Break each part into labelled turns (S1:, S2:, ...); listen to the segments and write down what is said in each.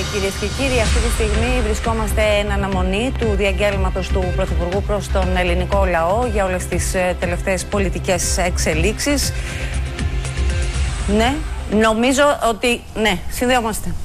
S1: κυρίες και κύριοι, αυτή τη στιγμή βρισκόμαστε εν αναμονή του διαγγέλματος του Πρωθυπουργού προς τον ελληνικό λαό για όλες τις τελευταίες πολιτικές εξελίξεις. Ναι, νομίζω ότι ναι, συνδεόμαστε.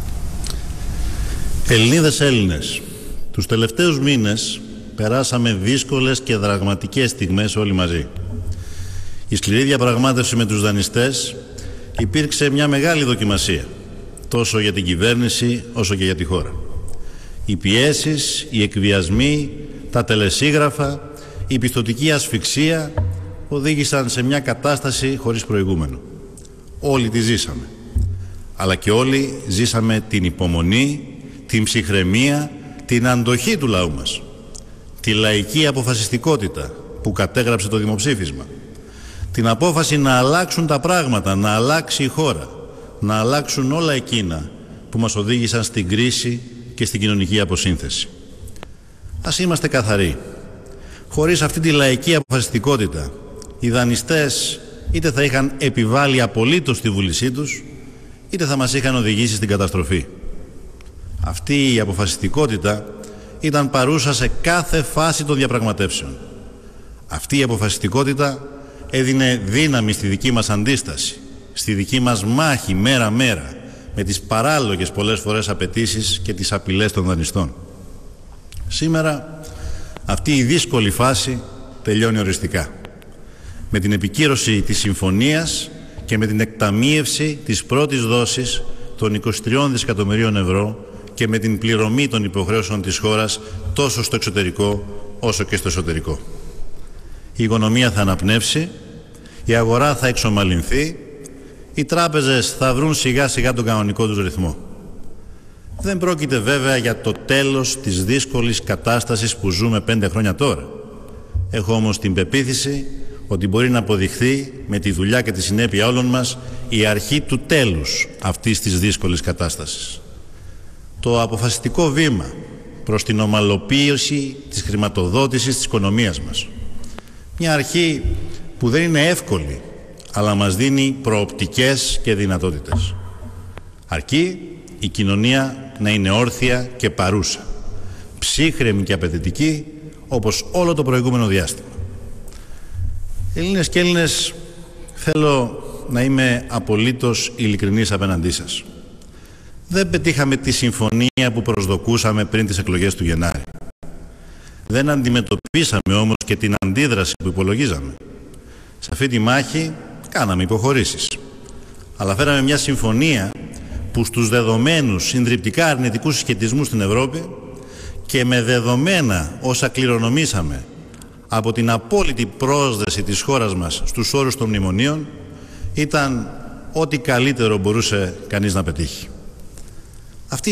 S2: Ελληνίδες, Έλληνες, τους τελευταίους μήνες περάσαμε δύσκολες και δραματικές στιγμές όλοι μαζί. Η σκληρή διαπραγμάτευση με τους δανειστές υπήρξε μια μεγάλη δοκιμασία, τόσο για την κυβέρνηση όσο και για τη χώρα. Οι πιέσεις, οι εκβιασμοί, τα τελεσίγραφα, η πιστωτική ασφυξία οδήγησαν σε μια κατάσταση χωρίς προηγούμενο. Όλοι τη ζήσαμε, αλλά και όλοι ζήσαμε την υπομονή, την ψυχραιμία, την αντοχή του λαού μας, τη λαϊκή αποφασιστικότητα που κατέγραψε το δημοψήφισμα, την απόφαση να αλλάξουν τα πράγματα, να αλλάξει η χώρα, να αλλάξουν όλα εκείνα που μας οδήγησαν στην κρίση και στην κοινωνική αποσύνθεση. Ας είμαστε καθαροί. Χωρίς αυτή τη λαϊκή αποφασιστικότητα, οι δανειστές είτε θα είχαν επιβάλει απολύτως τη βούλησή τους, είτε θα μας είχαν οδηγήσει στην καταστροφή. Αυτή η αποφασιστικότητα ήταν παρούσα σε κάθε φάση των διαπραγματεύσεων. Αυτή η αποφασιστικότητα έδινε δύναμη στη δική μας αντίσταση, στη δική μας μάχη μέρα-μέρα με τις παράλογες πολλές φορές απαιτήσεις και τις απειλές των δανειστών. Σήμερα αυτή η δύσκολη φάση τελειώνει οριστικά, με την επικύρωση της συμφωνίας και με την εκταμείευση της πρώτης δόσης των 23 δισεκατομμυρίων ευρώ και με την πληρωμή των υποχρέωσεων της χώρας τόσο στο εξωτερικό όσο και στο εσωτερικό. Η οικονομία θα αναπνεύσει, η αγορά θα εξομαλυνθεί, οι τράπεζες θα βρουν σιγά σιγά τον κανονικό τους ρυθμό. Δεν πρόκειται βέβαια για το τέλος της δύσκολης κατάστασης που ζούμε 5 χρόνια τώρα. Έχω όμως την πεποίθηση ότι μπορεί να αποδειχθεί με τη δουλειά και τη συνέπεια όλων μας η αρχή του τέλους αυτής της δύσκολης κατάστασης. Το αποφασιστικό βήμα προς την ομαλοποίηση της χρηματοδότησης της οικονομίας μας. Μια αρχή που δεν είναι εύκολη, αλλά μας δίνει προοπτικές και δυνατότητες. Αρκεί η κοινωνία να είναι όρθια και παρούσα, ψύχρεμη και απαιτητική, όπως όλο το προηγούμενο διάστημα. Έλληνες και Έλληνες, θέλω να είμαι απολύτως ειλικρινής απέναντί σας. Δεν πετύχαμε τη συμφωνία που προσδοκούσαμε πριν τις εκλογές του Γενάρη. Δεν αντιμετωπίσαμε όμως και την αντίδραση που υπολογίζαμε. Σε αυτή τη μάχη κάναμε υποχωρήσεις. Αλλά φέραμε μια συμφωνία που στους δεδομένους συντριπτικά αρνητικούς συσχετισμούς στην Ευρώπη και με δεδομένα όσα κληρονομήσαμε από την απόλυτη πρόσδεση της χώρας μας στους όρους των μνημονίων, ήταν ό,τι καλύτερο μπορούσε κανείς να πετύχει. Αυτή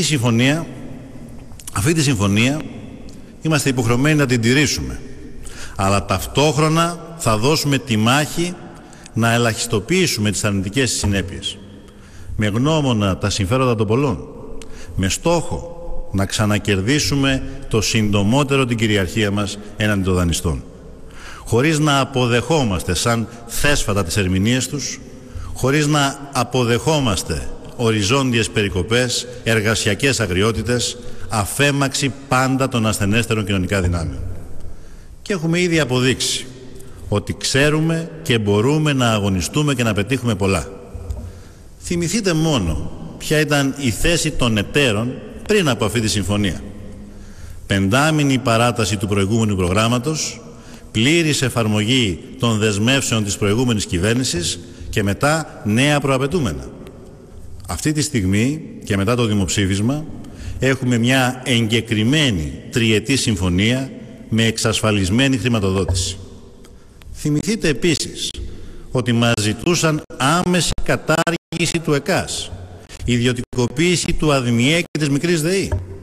S2: τη συμφωνία είμαστε υποχρεωμένοι να την τηρήσουμε, αλλά ταυτόχρονα θα δώσουμε τη μάχη να ελαχιστοποιήσουμε τις αρνητικές συνέπειες, με γνώμονα τα συμφέροντα των πολλών, με στόχο να ξανακερδίσουμε το συντομότερο την κυριαρχία μας έναντι των δανειστών, χωρίς να αποδεχόμαστε σαν θέσφατα τις ερμηνείες τους, χωρίς να αποδεχόμαστε οριζόντιες περικοπές, εργασιακές αγριότητες, αφέμαξη πάντα των ασθενέστερων κοινωνικά δυνάμεων. Και έχουμε ήδη αποδείξει ότι ξέρουμε και μπορούμε να αγωνιστούμε και να πετύχουμε πολλά. Θυμηθείτε μόνο ποια ήταν η θέση των εταίρων πριν από αυτή τη συμφωνία. 5μηνη παράταση του προηγούμενου προγράμματος, πλήρης εφαρμογή των δεσμεύσεων της προηγούμενης κυβέρνησης και μετά νέα προαπαιτούμενα. Αυτή τη στιγμή και μετά το δημοψήφισμα έχουμε μια εγκεκριμένη τριετή συμφωνία με εξασφαλισμένη χρηματοδότηση. Θυμηθείτε επίσης ότι μας ζητούσαν άμεση κατάργηση του ΕΚΑΣ, ιδιωτικοποίηση του ΑΔΜΙΕ και της μικρής ΔΕΗ.